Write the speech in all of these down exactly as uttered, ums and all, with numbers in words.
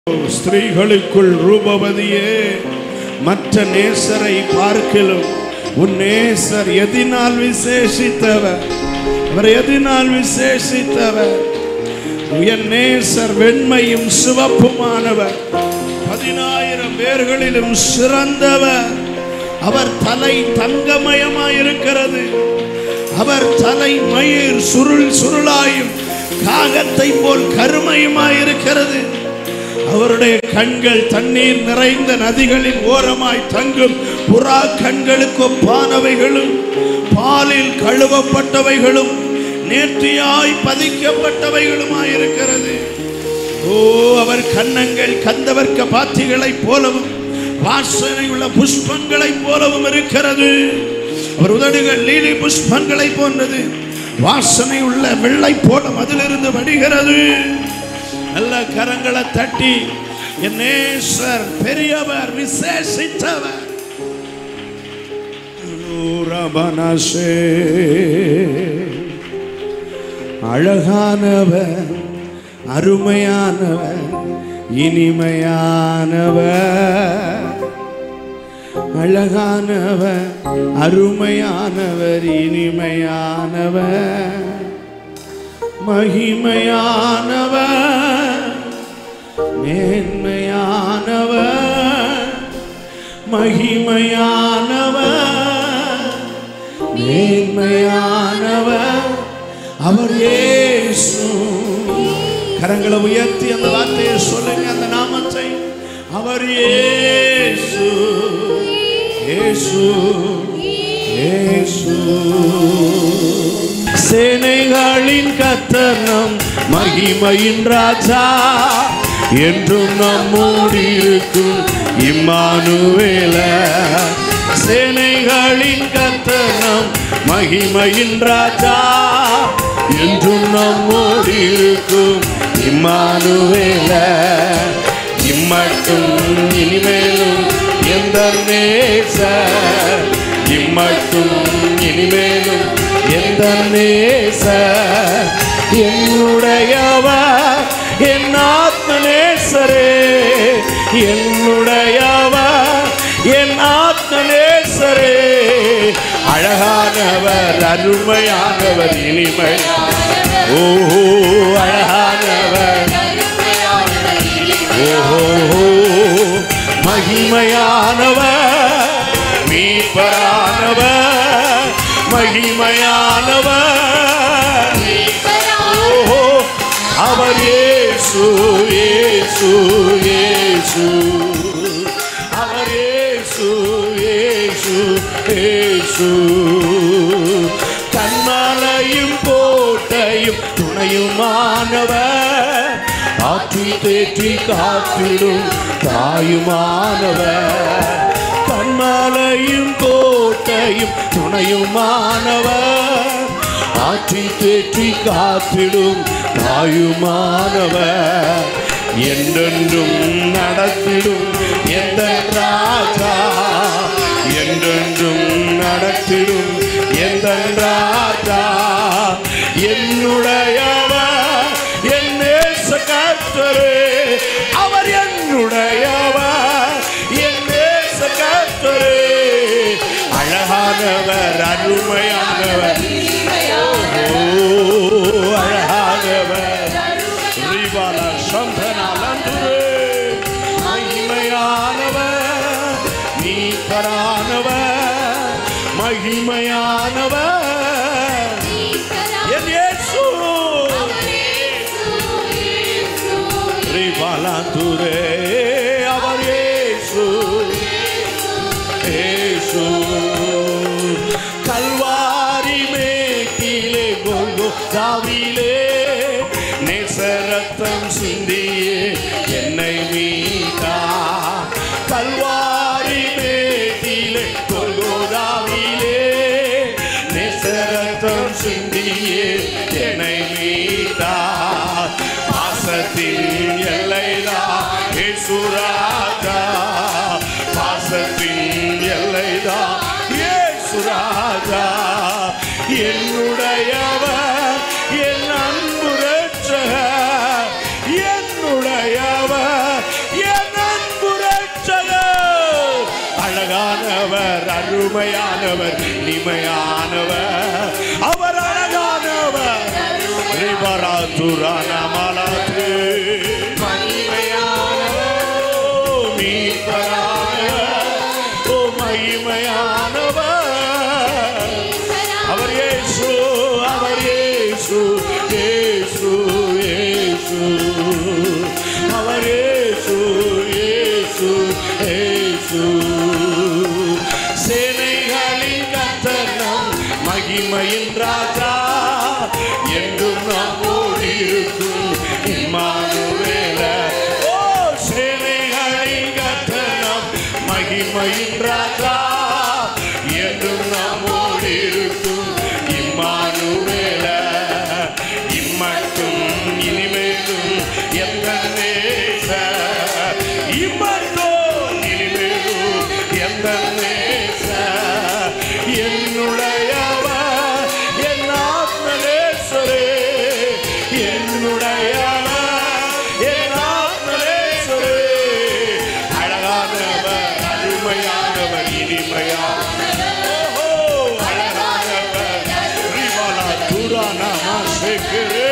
ஸ்திரீகளுக்குள் ரூபவதியே, மற்ற நேசரை பார்க்கிலும் உன் நேசர் எதினால் விசேஷித்தவர். அவர் எதினால் விசேஷித்தவர்? என் நேசர் வெண்மையும் சிவப்புமானவர், பதினாயிரம் பேர்களிலும் சிறந்தவர். அவர் தலை தங்கமயமாயிருக்கிறது. அவர் தலை மயிர் சுருள் சுருளாயும் காகத்தை போல் கருமையுமாயிருக்கிறது. அவருடைய கண்கள் தண்ணீர் நிறைந்த நதிகளின் ஓரமாய் தங்கும் புறா கண்களுக்கு ஒப்பானவைகளும் பாலில் கழுவப்பட்டவைகளும் நேர்த்தியாய் பதிக்கப்பட்டவைகளுமாயிருக்கிறது. ஓ, அவர் கன்னங்கள் கந்தவர்க்க பாத்திகளைப் போலவும் வாசனை உள்ள புஷ்பங்களைப் போலவும் இருக்கிறது. அவர் உதடுகள் லீலி புஷ்பங்களை போன்றது. வாசனை உள்ள வெள்ளை போல அதிலிருந்து வடிகிறது. நல்ல கரங்களை தட்டி என் நேசர் பெரியவர், விசேஷித்தவர். அழகானவர், அருமையானவர், இனிமையானவர். அழகானவர், அருமையானவர், இனிமையானவர், மகிமையானவர், மேன்மையானவர், மகிமையானவர், மேன்மையானவர். அவர் இயேசு. கரங்களை உயர்த்தி அந்த வார்த்தையை சொல்லுங்க, அந்த நாமத்தை. அவர் இயேசு, இயேசு, இயேசு. சேனைகளின் கர்த்தர் நம் மகிமையின் ராஜா, என்றும் நம்மோடு இருக்கும் இம்மானுவேலர். சேனைகளின் கர்த்தர் நம் மகிமையின் ராஜா, என்றும் நம்மோடு இருக்கும் இம்மானுவேலர். இம்மட்டும் இனிமேலும் எந்த நேசர், இம்மட்டும் இனிமேலும் எந்த நேசர், என்னுடையவர் என் ஆத்ம நேசரே, என்னுடையவர் என் ஆத்ம நேசரே. அழகானவர், அருமையானவர், இனிமை. ஓ, அழகானவர், ஓஹோ, மகிமையானவர், மீட்பரானவர், மகிமையானவர். ஓஹோ, அவர் இயேசு, இயேசு, இயேசு. அவர் இயேசு, இயேசு, இயேசு. கண்மலையும் கோட்டையும் துணையுமானவர், ஆற்றி தேற்றி காத்திடும் தாயுமானவர். கண்மலையும் கோட்டையும் துணையுமானவர், ஆற்றி தேற்றி காத்திடும் தாயுமானவர். என்றென்றும் நடத்திடும் எந்த ராஜா, என்றென்றும் நடத்திடும் எந்த ராஜா. என்னுடையவர் என் நேச கர்த்தரே, அவர் என்னுடையவர் என் நேச கர்த்தரே. அழகானவர், அருமையானவர், ஓ, அழகானவர், ரிவாலா சம்பனாலந்துரே. மகிமையானவர், மீட்பரானவர், மகிமையானவர், என் இயேசு. ரிவாலாந்துரே, அவர் இயேசு, இயேசு. கல்வாரி மேட்டிலே கோல்கோதாவிலே நேசரத்தம் சிந்தியே என்னை மீட்டா. கல்வாரி மேட்டிலே கோல்கோதாவிலே நேசரத்தம் சிந்தியே என்னை மீட்டா. பாசத்தின் எல்லைதான் இயேசு ராஜா, பாசத்தின் எல்லைதான் இயேசு ராஜா. என்னுடையவர் என் அன்பு ரட்சகர், என்னுடையவர் அருமையானவர் இனிமையானவர் அவர் அழகானவர் ரிபராதுரான மலத்து மகிமையானவர் மீட்பரானவர் ஓ மகிமையானவர் அவர் இயேசு அவர் இயேசு இயேசு இயேசு அவர் இயேசு இயேசு இயேசு சேனைகளின் கர்த்தர் நம் மகிமையின் ராஜா என்றும் நம்மோடு இருக்கும் இம்மானுவேலர் ஓ சேனைகளின் கர்த்தர் நம் மகிமையின் ராஜா என்றும் நம்மோடு இருக்கும் இம்மானுவேலர் இம்மட்டும் இனிமேலும் எந்த நேசர் இம்மட்டும் இனிமேலும் எந்த நேசர் என்னுடையவர் என் ஆத்மநேசரே என்னுடையவர் என் ஆத்மநேசரே அழகானவர் அருமையானவர் இனிமையானவர் ஓஹோ அழகானவர் ரிவாலா துரானா மாசேக்கரே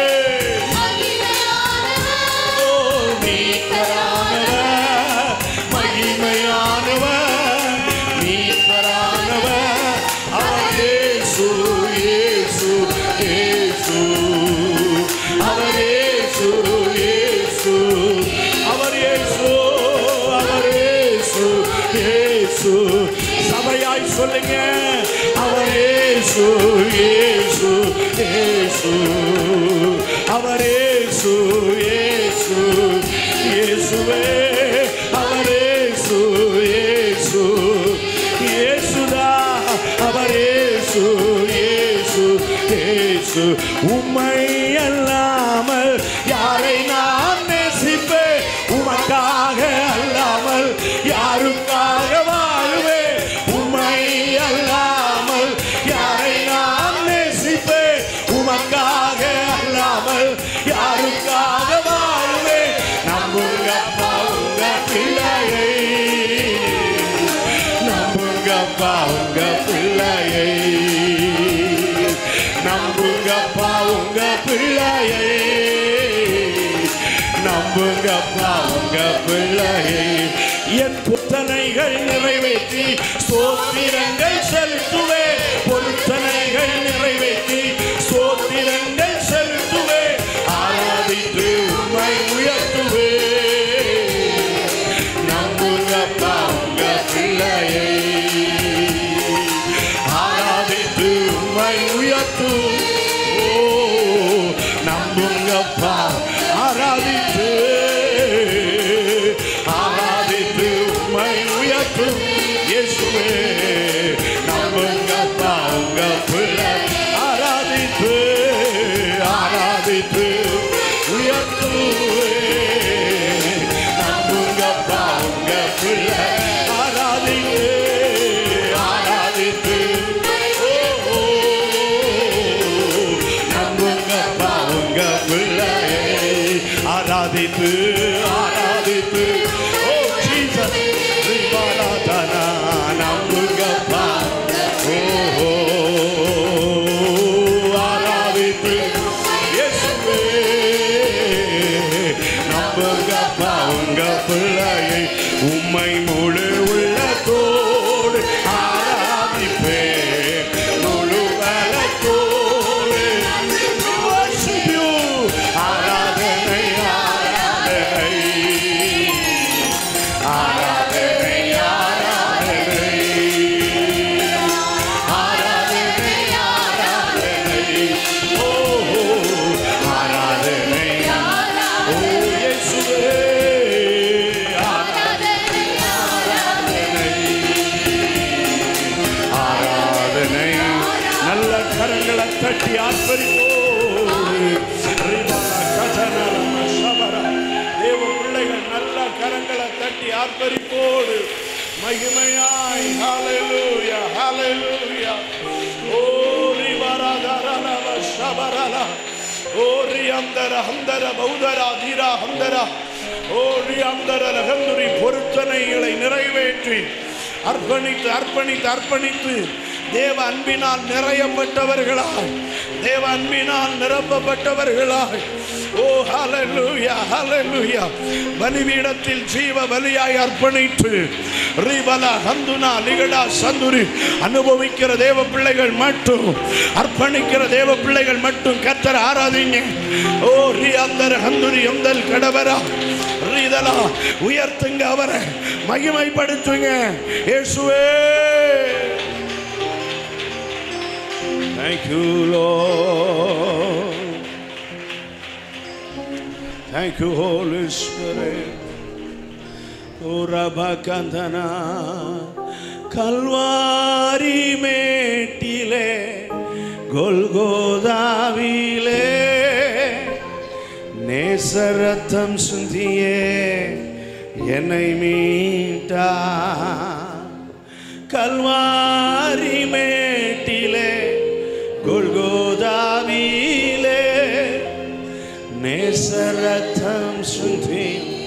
ஓ மீட்பரானவர் மகிமையானவர் மீட்பரானவர் அவர் இயேசு இயேசு இயேசு அவர் இயேசு இயேசு அவர் இயேசு அவர் இயேசு இயேசு சபையாய் சொல்லுங்க அவர் இயேசு இயேசு இயேசு அவர் இயேசு இயேசு இயேசுவே அவர் இயேசு இயேசு இயேசுதா அவர் இயேசு இயேசு இயேசு உம்மை அல்லாமல் யாரை நான் நேசிப்பேன் உமக்காக அல்லாமல் யாருக்காக வாழுவேன் உம்மை அல்லாமல் யாரை நான் நேசிப்பேன் உமக்காக அல்லாமல் யாருக்காக வாழுவேன் நம்புங்கப்பா உங்க பிள்ளையை நம்புங்கப்பா உங்க பிள்ளையை நம்புங்கப்பா உங்க பிள்ளையை நம்புங்கப்பா உங்க பிள்ளையை என் புத்தனைகள் நிறைவேற்றி ஸ்தோத்திரங்கள் செலுத்துவே பொருத்தனைகள் நிறைவேற்றி ஸ்தோத்திரங்கள் செலுத்துவே ஆராதித்து உம்மை உயர்த்துவே நம்புங்கப்பா உங்க பிள்ளையை ஆராதித்து உம்மை உயர்த்து ஓ நம்புங்கப்பா ஆராதித்து ஆராதித்து உம்மை உயர்த்து இயேசுவே நம்புங்கப்பா உங்க பிள்ளை ஆராதித்து ஆராதித்து உயர்த்துவே நம்புங்கப்பா உங்க பிள்ளை ஆராதித்து ஆராதித்து ஓ நம்புங்கப்பா உங்க பிள்ளையை ஆராதித்து ஆராதித்து ஓ ஜீசஸ் ரிபாலாதனா நம்புங்கப்பா ஓ ஆராதித்து இயேசுவே நம்புங்கப்பா உங்க பிள்ளையை உம்மை முழு உள்ளத்தோடு ஆராதிப்பேன் முழு பலத்தோடு ஆராதனை ஆராதனை ஆராதனை ஆராதனை ஆராதனை ஆராதனை ஓ ஆராதனை ஓ இயேசுவே ஆராதனை ஆராதனை நல்ல கரங்களை தட்டி ஆர்ப்பரிப்போம் தேவ பிள்ளைகள் நல்ல கரங்களை தட்டி ஆர்ப்பரிப்போடு மகிமையாய் ஹalleluya ஹalleluya ஓ ரிவரதரலவ ஷபரல ஓ ரியந்தர ஹந்தர பௌதரா தீரா ஹந்தர ஓ ரியந்தர லகந்துரி பொருத்தனைகளை நிறைவேற்றி அர்ப்பணித்து அர்ப்பணித்து அர்ப்பணித்து தேவ அன்பினால் நிறையப்பட்டவர்களாய், தேவ அன்பினால் நிரப்பப்பட்டவர்களாய், ஓ ஹல்லேலூயா ஹல்லேலூயா, பலிபீடத்தில் ஜீவ பலியாய் அர்ப்பணித்து ரிபலா ஹந்துனா லிகடா சந்துரி அனுபவிக்கிற தேவ பிள்ளைகள் மட்டும், அர்ப்பணிக்கிற தேவ பிள்ளைகள் மட்டும் கர்த்தரை ஆராதிங்க. ஓ ரியாந்தர் ஹந்துரி எம்தல் கடவரா ரிதலா, உயர்த்துங்க, அவரை மகிமைப்படுத்துங்க. இயேசுவே, thank you Lord, thank you Holy Spirit. உரபகந்தனா Kalvari மேட்டிலே கொல்கோதாவிலே நேசரத்தம் சிந்தியே என்னை மீட்டா. கல்வாரி மேட்டிலே கொல்கோதாவிலே நேசரத்தம் சிந்தி.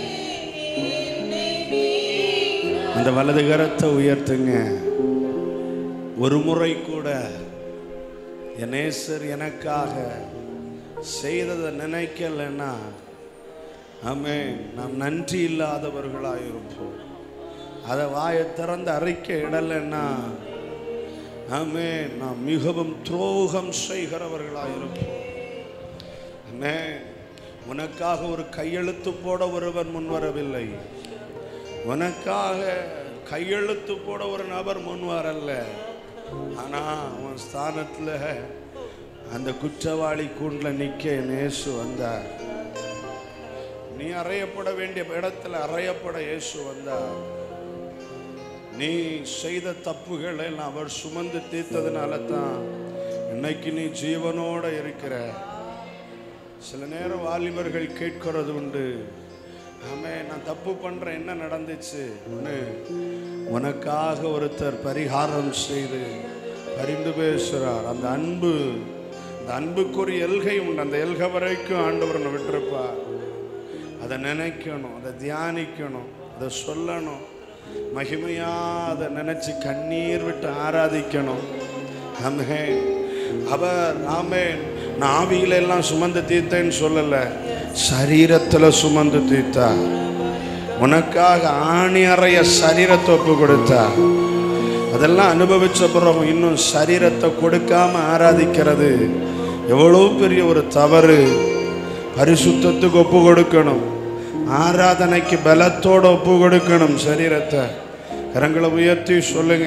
அந்த வலது கரத்தை உயர்த்துங்க. ஒரு முறை கூட என் நேசர் எனக்காக செய்ததை நினைக்கலன்னா ஆமென், நாம் நன்றி இல்லாதவர்களாக இருப்போம். அதை வாயை திறந்து அறிக்கை இடலைன்னா ஆமென், நாம் மிகவும் துரோகம் செய்கிறவர்களாக இருப்போம். ஆமென். உனக்காக ஒரு கையெழுத்து போட ஒருவன் முன்வரவில்லை. உனக்காக கையெழுத்து போட ஒரு நபர் முன்வரல்ல. ஆனால் உன் ஸ்தானத்தில் அந்த குற்றவாளி கூண்டில் நிற்க இயேசு வந்தார். நீ அறையப்பட வேண்டிய இடத்துல அறையப்பட இயேசு வந்தார். நீ செய்த தப்புகளை அவர் சுமந்து தீர்த்ததுனால தான் இன்னைக்கு நீ ஜீவனோட இருக்கிற. சில நேரம் வாலிபர்கள் கேட்கிறது உண்டு, ஆமே நான் தப்பு பண்றேன், என்ன நடந்துச்சு? ஒன்று, உனக்காக ஒருத்தர் பரிகாரம் செய்து பரிந்து பேசுறார். அந்த அன்பு, அந்த அன்புக்கு ஒரு எல்கை உண்டு. அந்த எல்கை வரைக்கும் ஆண்டவர் விட்டுருப்பார். அதை நினைக்கணும், அதை தியானிக்கணும், அதை சொல்லணும், மகிமையா அதை நினைச்சு கண்ணீர் விட்டு ஆராதிக்கணும். ஆமென். அவர் ஆமென் நான் ஆவியில எல்லாம் சுமந்து தீர்த்தேன்னு சொல்லல, சரீரத்துல சுமந்து தீர்த்தா. உனக்காக ஆணி அறைய சரீரத்தை ஒப்பு கொடுத்தா. அதெல்லாம் அனுபவிச்ச பிறகு இன்னும் சரீரத்தை கொடுக்காம ஆராதிக்கிறது எவ்வளவு பெரிய ஒரு தவறு. பரிசுத்தத்துக்கு ஒப்பு கொடுக்கணும், ஆராதனைக்கு பலத்தோடு ஒப்பு கொடுக்கணும் சரீரத்தை. கரங்களை உயர்த்தி சொல்லுங்க.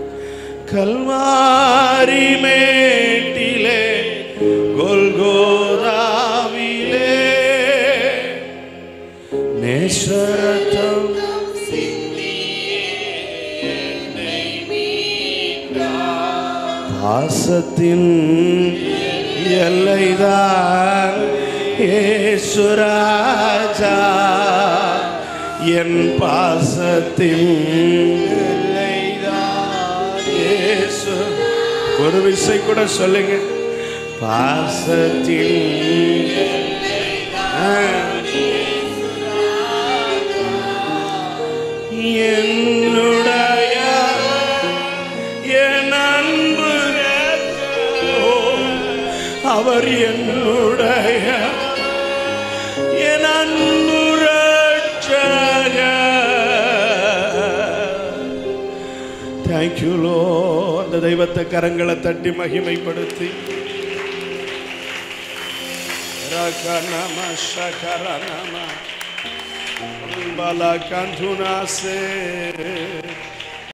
கல்வாரி மேட்டிலே கொல்கோதாவிலே நேசரத்தம் பாசத்தின் எல்லைதான் இயேசு ராஜா. என் பாசத்தின் எல்லைதான் இயேசு. ஒரு விசை கூட சொல்லுங்க. பாசத்தின் என்னுடைய என் அன்பு அவர் என்னுடைய என் அன்பு தேங்க்யூ லோ. அந்த தெய்வத்தை கரங்களை தட்டி மகிமைப்படுத்தி ரகநம சகரநம பலகந்துனாசே